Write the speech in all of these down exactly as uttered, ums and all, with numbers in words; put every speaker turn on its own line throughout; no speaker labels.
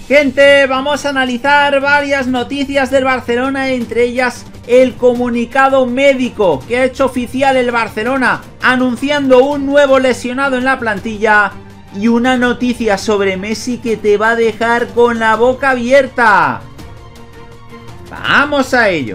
Gente, vamos a analizar varias noticias del Barcelona, entre ellas el comunicado médico que ha hecho oficial el Barcelona anunciando un nuevo lesionado en la plantilla y una noticia sobre Messi que te va a dejar con la boca abierta. ¡Vamos a ello!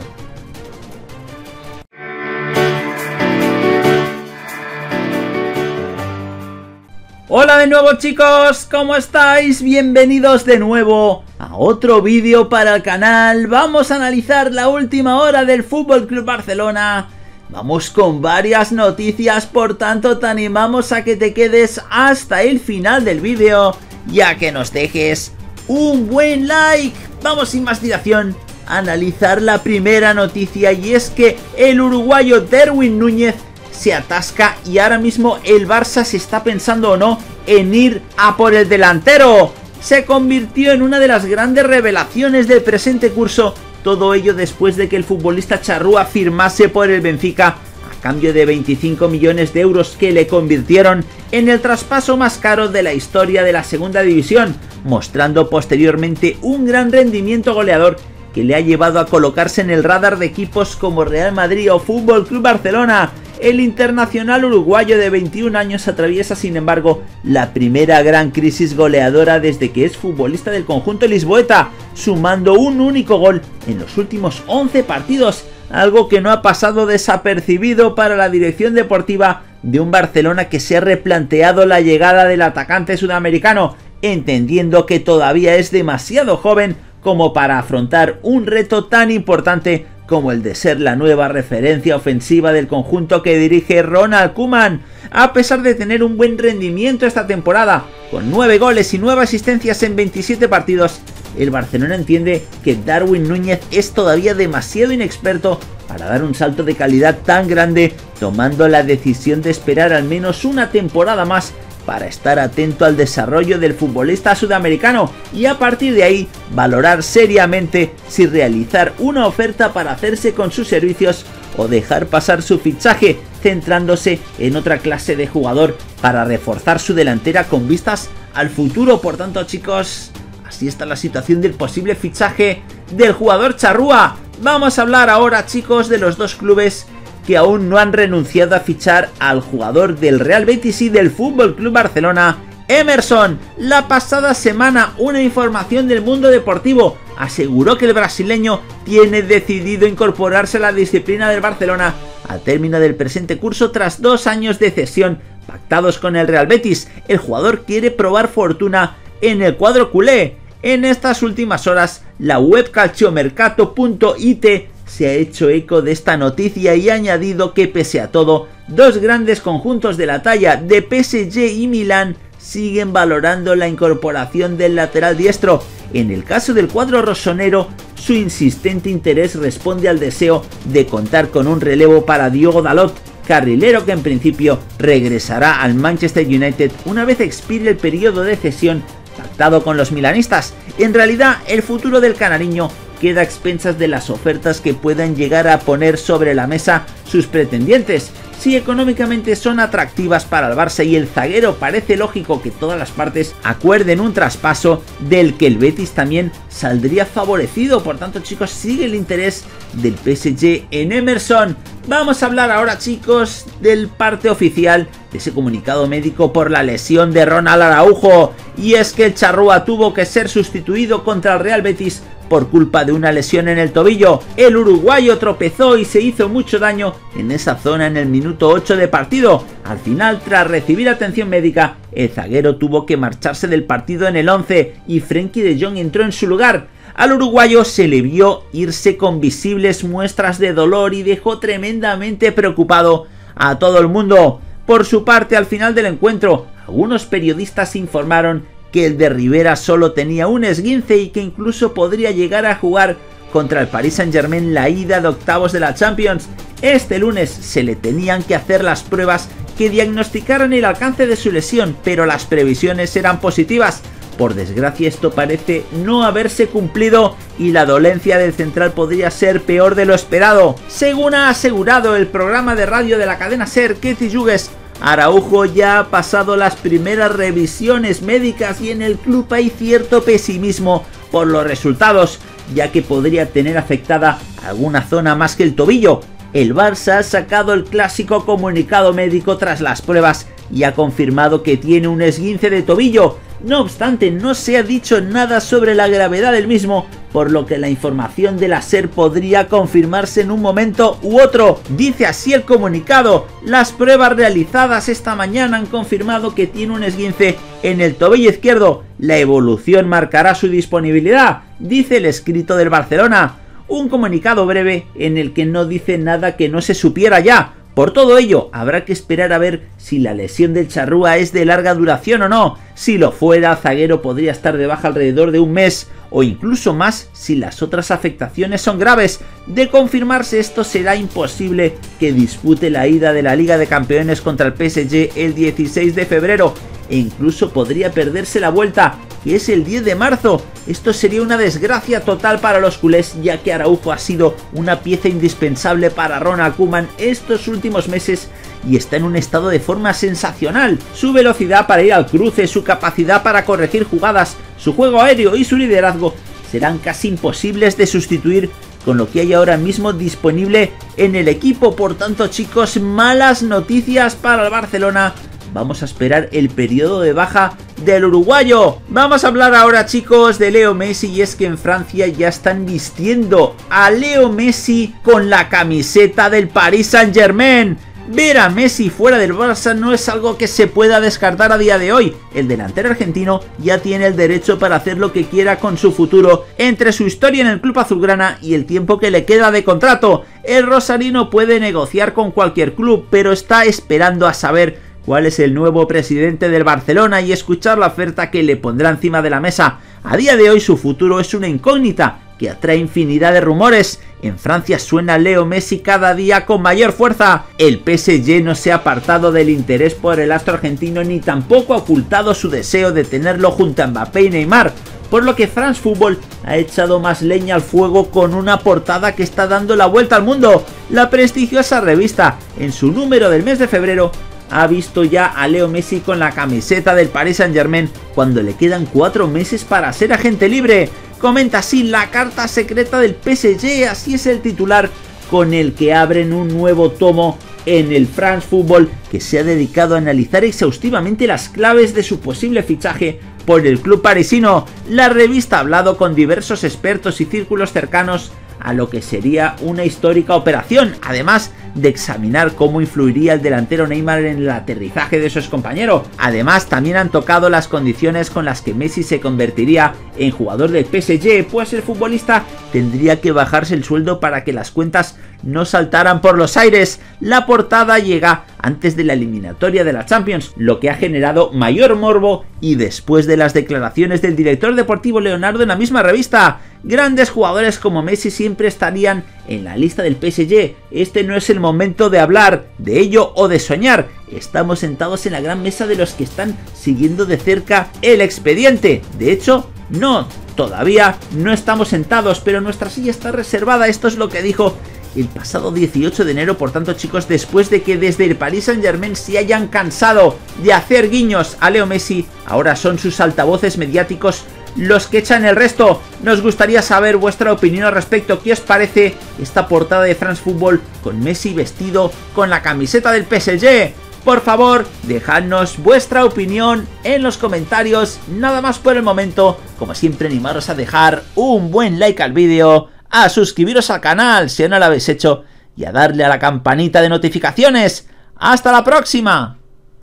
Hola de nuevo chicos, ¿cómo estáis? Bienvenidos de nuevo a otro vídeo para el canal. Vamos a analizar la última hora del F C Barcelona. Vamos con varias noticias, por tanto te animamos a que te quedes hasta el final del vídeo y a que nos dejes un buen like. Vamos sin más dilación a analizar la primera noticia, y es que el uruguayo Darwin Núñez se atasca y ahora mismo el Barça se está pensando o no en ir a por el delantero. Se convirtió en una de las grandes revelaciones del presente curso, todo ello después de que el futbolista charrúa firmase por el Benfica a cambio de veinticinco millones de euros que le convirtieron en el traspaso más caro de la historia de la segunda división, mostrando posteriormente un gran rendimiento goleador que le ha llevado a colocarse en el radar de equipos como Real Madrid o F C Barcelona. El internacional uruguayo de veintiún años atraviesa sin embargo la primera gran crisis goleadora desde que es futbolista del conjunto lisboeta, sumando un único gol en los últimos once partidos, algo que no ha pasado desapercibido para la dirección deportiva de un Barcelona que se ha replanteado la llegada del atacante sudamericano, entendiendo que todavía es demasiado joven como para afrontar un reto tan importante como el de ser la nueva referencia ofensiva del conjunto que dirige Ronald Koeman. A pesar de tener un buen rendimiento esta temporada, con nueve goles y nueve asistencias en veintisiete partidos, el Barcelona entiende que Darwin Núñez es todavía demasiado inexperto para dar un salto de calidad tan grande, tomando la decisión de esperar al menos una temporada más para estar atento al desarrollo del futbolista sudamericano y a partir de ahí valorar seriamente si realizar una oferta para hacerse con sus servicios o dejar pasar su fichaje, centrándose en otra clase de jugador para reforzar su delantera con vistas al futuro. Por tanto chicos, así está la situación del posible fichaje del jugador charrúa. Vamos a hablar ahora chicos de los dos clubes que aún no han renunciado a fichar al jugador del Real Betis y del F C Barcelona, Emerson. La pasada semana una información del mundo deportivo aseguró que el brasileño tiene decidido incorporarse a la disciplina del Barcelona al término del presente curso tras dos años de cesión pactados con el Real Betis. El jugador quiere probar fortuna en el cuadro culé. En estas últimas horas la web calciomercato punto it se ha hecho eco de esta noticia y ha añadido que pese a todo, dos grandes conjuntos de la talla de P S G y Milán siguen valorando la incorporación del lateral diestro. En el caso del cuadro rosonero, su insistente interés responde al deseo de contar con un relevo para Diogo Dalot, carrilero que en principio regresará al Manchester United una vez expire el periodo de cesión pactado con los milanistas. En realidad, el futuro del canariño queda a expensas de las ofertas que puedan llegar a poner sobre la mesa sus pretendientes. Si económicamente son atractivas para el Barça y el zaguero, parece lógico que todas las partes acuerden un traspaso del que el Betis también saldría favorecido. Por tanto chicos, sigue el interés del P S G en Emerson. Vamos a hablar ahora chicos del parte oficial de ese comunicado médico por la lesión de Ronald Araujo, y es que el charrúa tuvo que ser sustituido contra el Real Betis por culpa de una lesión en el tobillo. El uruguayo tropezó y se hizo mucho daño en esa zona en el minuto ocho de partido. Al final, tras recibir atención médica, el zaguero tuvo que marcharse del partido en el once y Frenkie de Jong entró en su lugar. Al uruguayo se le vio irse con visibles muestras de dolor y dejó tremendamente preocupado a todo el mundo. Por su parte, al final del encuentro, algunos periodistas informaron que el de Rivera solo tenía un esguince y que incluso podría llegar a jugar contra el Paris Saint-Germain la ida de octavos de la Champions. Este lunes se le tenían que hacer las pruebas que diagnosticaran el alcance de su lesión, pero las previsiones eran positivas. Por desgracia esto parece no haberse cumplido y la dolencia del central podría ser peor de lo esperado. Según ha asegurado el programa de radio de la cadena SER, Keith Hughes Araujo ya ha pasado las primeras revisiones médicas y en el club hay cierto pesimismo por los resultados, ya que podría tener afectada alguna zona más que el tobillo. El Barça ha sacado el clásico comunicado médico tras las pruebas y ha confirmado que tiene un esguince de tobillo. No obstante, no se ha dicho nada sobre la gravedad del mismo, por lo que la información de la SER podría confirmarse en un momento u otro. Dice así el comunicado: las pruebas realizadas esta mañana han confirmado que tiene un esguince en el tobillo izquierdo. La evolución marcará su disponibilidad, dice el escrito del Barcelona. Un comunicado breve en el que no dice nada que no se supiera ya. Por todo ello, habrá que esperar a ver si la lesión del charrúa es de larga duración o no. Si lo fuera, Zaguero podría estar de baja alrededor de un mes o incluso más si las otras afectaciones son graves. De confirmarse esto, será imposible que dispute la ida de la Liga de Campeones contra el P S G el dieciséis de febrero e incluso podría perderse la vuelta, que es el diez de marzo. Esto sería una desgracia total para los culés, ya que Araujo ha sido una pieza indispensable para Ronald Koeman estos últimos meses y está en un estado de forma sensacional. Su velocidad para ir al cruce, su capacidad para corregir jugadas, su juego aéreo y su liderazgo serán casi imposibles de sustituir con lo que hay ahora mismo disponible en el equipo. Por tanto, chicos, malas noticias para el Barcelona. Vamos a esperar el periodo de baja del uruguayo. Vamos a hablar ahora, chicos, de Leo Messi, y es que en Francia ya están vistiendo a Leo Messi con la camiseta del Paris Saint-Germain. Ver a Messi fuera del Barça no es algo que se pueda descartar a día de hoy. El delantero argentino ya tiene el derecho para hacer lo que quiera con su futuro. Entre su historia en el club azulgrana y el tiempo que le queda de contrato, el rosarino puede negociar con cualquier club, pero está esperando a saber cuál es el nuevo presidente del Barcelona y escuchar la oferta que le pondrá encima de la mesa. A día de hoy su futuro es una incógnita que atrae infinidad de rumores. En Francia suena Leo Messi cada día con mayor fuerza. El P S G no se ha apartado del interés por el astro argentino ni tampoco ha ocultado su deseo de tenerlo junto a Mbappé y Neymar, por lo que France Football ha echado más leña al fuego con una portada que está dando la vuelta al mundo. La prestigiosa revista, en su número del mes de febrero, ha visto ya a Leo Messi con la camiseta del Paris Saint-Germain cuando le quedan cuatro meses para ser agente libre. Comenta así: la carta secreta del P S G, así es el titular con el que abren un nuevo tomo en el France Football, que se ha dedicado a analizar exhaustivamente las claves de su posible fichaje por el club parisino. La revista ha hablado con diversos expertos y círculos cercanos a lo que sería una histórica operación, además de examinar cómo influiría el delantero Neymar en el aterrizaje de su excompañero. Además, también han tocado las condiciones con las que Messi se convertiría en jugador del P S G, pues el futbolista tendría que bajarse el sueldo para que las cuentas no saltaran por los aires. La portada llega antes de la eliminatoria de la Champions, lo que ha generado mayor morbo, y después de las declaraciones del director deportivo Leonardo en la misma revista. Grandes jugadores como Messi siempre estarían en la lista del P S G. Este no es el momento de hablar de ello o de soñar. Estamos sentados en la gran mesa de los que están siguiendo de cerca el expediente. De hecho, no, todavía no estamos sentados, pero nuestra silla está reservada. Esto es lo que dijo el pasado dieciocho de enero. Por tanto, chicos, después de que desde el Paris Saint-Germain se hayan cansado de hacer guiños a Leo Messi, ahora son sus altavoces mediáticos los que echan el resto. Nos gustaría saber vuestra opinión al respecto. ¿Qué os parece esta portada de France Football con Messi vestido con la camiseta del P S G? Por favor, dejadnos vuestra opinión en los comentarios. Nada más por el momento. Como siempre, animaros a dejar un buen like al vídeo, a suscribiros al canal si aún no lo habéis hecho y a darle a la campanita de notificaciones. ¡Hasta la próxima!